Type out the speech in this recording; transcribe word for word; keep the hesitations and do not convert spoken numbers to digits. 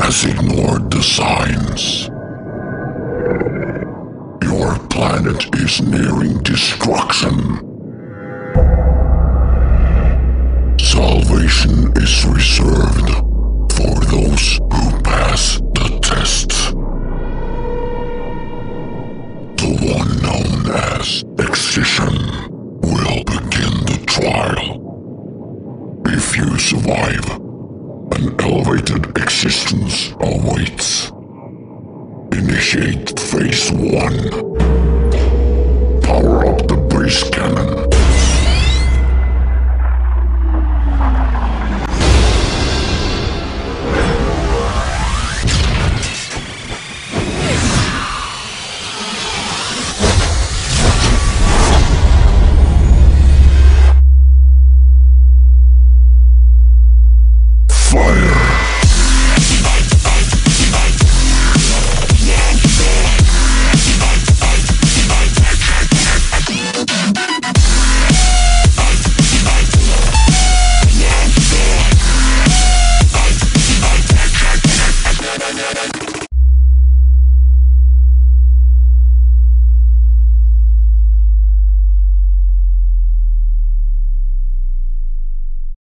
has ignored the signs. Your planet is nearing destruction. Salvation is reserved for those who pass the tests. The one known as Excision will begin the trial. If you survive, an elevated existence awaits. Initiate phase one. Power up the base cannon.